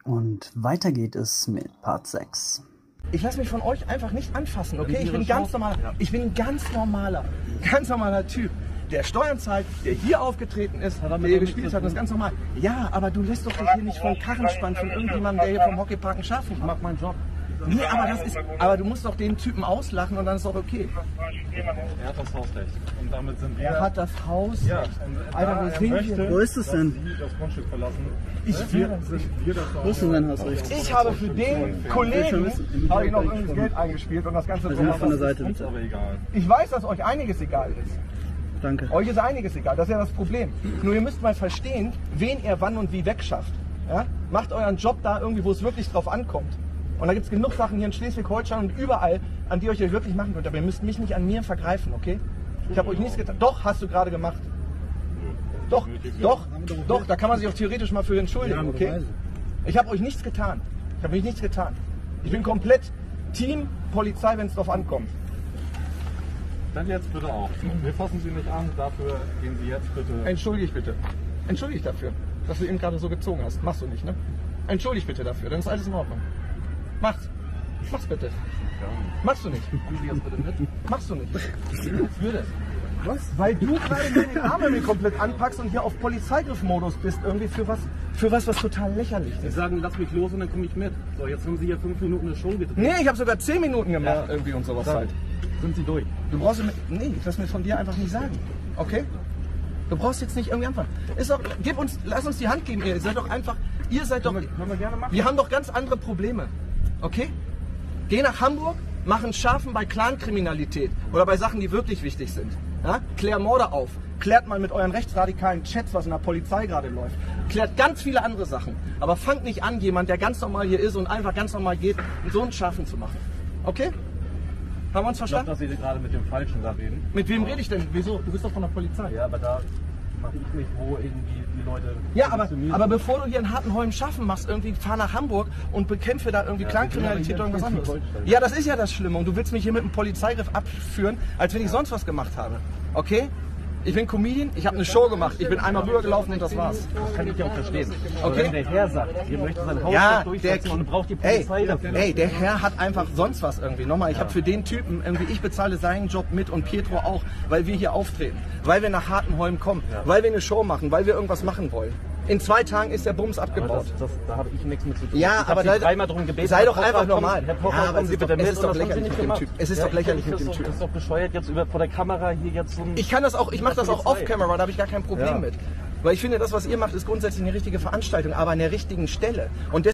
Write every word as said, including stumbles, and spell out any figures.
Und weiter geht es mit Part sechs. Ich lasse mich von euch einfach nicht anfassen, okay? Ich bin ganz normaler, ich bin ein ganz normaler, ganz normaler Typ, der Steuern zahlt, der hier aufgetreten ist, der hier gespielt hat, das ist ganz normal. Ja, aber du lässt doch dich hier nicht von Karren spannen, von irgendjemandem, der hier vom Hockeypark einen Schafen macht. Ich mach meinen Job. Nee, aber das ist, aber du musst doch den Typen auslachen und dann ist doch okay. Er hat das Hausrecht. Und damit sind wir... Er hat das Haus. Ja, Alter, wo ist hin? Wo ist es denn? Sie das Grundstück verlassen. Ich, Wir sind wir das Wo ist denn dein Hausrecht? ich habe für den Kollegen habe ich noch irgendwie Geld eingespielt und das Ganze Wir sind von der Seite. uns aber egal. Ich weiß, dass euch einiges egal ist. Danke. Euch ist einiges egal, das ist ja das Problem. Nur ihr müsst mal verstehen, wen ihr wann und wie wegschafft. Ja? Macht euren Job da irgendwie, wo es wirklich drauf ankommt. Und da gibt es genug Sachen hier in Schleswig-Holstein und überall, an die euch ihr wirklich machen könnt. Aber ihr müsst mich nicht an mir vergreifen, okay? Ich habe euch nichts getan. Doch, hast du gerade gemacht. Doch, doch, doch, da kann man sich auch theoretisch mal für entschuldigen, okay? Ich habe euch nichts getan. Ich habe euch nichts getan. Ich bin komplett Team Polizei, wenn es drauf ankommt. Dann jetzt bitte auch. Wir fassen Sie nicht an, dafür gehen Sie jetzt bitte... Entschuldige ich bitte. Entschuldige ich dafür, dass du eben gerade so gezogen hast. Machst du nicht, ne? Entschuldige bitte dafür, dann ist alles in Ordnung. Mach's. Mach's bitte. Machst du nicht. Machst du nicht. Würde. Was? Weil du gerade meine Arme mir komplett anpackst und hier auf Polizeigriffmodus bist, irgendwie für was, für was, was total lächerlich Sie ist. sagen, lass mich los und dann komme ich mit. So, jetzt haben Sie hier fünf Minuten eine Show gedreht. Nee, ich habe sogar zehn Minuten gemacht, Ja. irgendwie und sowas Dann halt. sind Sie durch. Du brauchst mir, nee, ich lass mir von dir einfach nicht sagen. Okay? Du brauchst jetzt nicht irgendwie anfangen. Ist doch, gib uns, lass uns die Hand geben, ihr seid doch einfach, ihr seid doch, Können wir, können wir gerne machen. wir haben doch ganz andere Probleme. Okay? Geh nach Hamburg, mach einen Scharfen bei Clankriminalität oder bei Sachen, die wirklich wichtig sind. Ja? Klär Morde auf. Klärt mal mit euren rechtsradikalen Chats, was in der Polizei gerade läuft. Klärt ganz viele andere Sachen. Aber fangt nicht an, jemand, der ganz normal hier ist und einfach ganz normal geht, so einen Scharfen zu machen. Okay? Haben wir uns Ich glaube, verstanden? dass Sie gerade mit dem Falschen da reden. Mit wem rede ich denn? Wieso? Du bist doch von der Polizei. Ja, aber da mache ich mich, wo irgendwie die Leute... Ja, aber, funktionieren. aber bevor du hier in Hartenholm Schaffen machst, irgendwie fahr nach Hamburg und bekämpfe da irgendwie Ja, Clankriminalität oder wir irgendwas sind aber anderes. hier in Schleswig-Holstein. Ja, das ist ja das Schlimme und du willst mich hier mit einem Polizeigriff abführen, als wenn ich sonst was gemacht habe. Okay? Ich bin Comedian, ich habe eine Show gemacht, ich bin einmal rübergelaufen und das war's. Das kann ich ja auch verstehen. Aber Okay. wenn der Herr sagt, ihr möchtet sein Haus Ja, durchsetzen der, und braucht die ey, Polizei dafür. ey, der Herr hat einfach sonst was irgendwie. Nochmal, ich habe für den Typen irgendwie, ich bezahle seinen Job mit und Pietro auch, weil wir hier auftreten, weil wir nach Hartenholm kommen, weil wir eine Show machen, weil wir irgendwas machen wollen. In zwei Tagen ist der Bums Aber abgebaut. das, das, da habe ich nichts mit zu tun. Ja, ich hab aber Sie da- dreimal darum gebeten. sei Herr doch Pocher, einfach kommen- normal. Herr Pocher, Ja, aber kommen es Sie ist bitte doch- es mit. ist Und doch das haben Sie lächerlich nicht mit dem gemacht. Typ. Es ist Ja, doch lächerlich ich mit finde, dem das Typ. ist doch bescheuert, jetzt über, vor der Kamera hier jetzt so ein... Ich kann das auch, ich mache das auch off-camera, da habe ich gar kein Problem Ja. mit. Weil ich finde, das, was ihr macht, ist grundsätzlich eine richtige Veranstaltung, aber an der richtigen Stelle. Und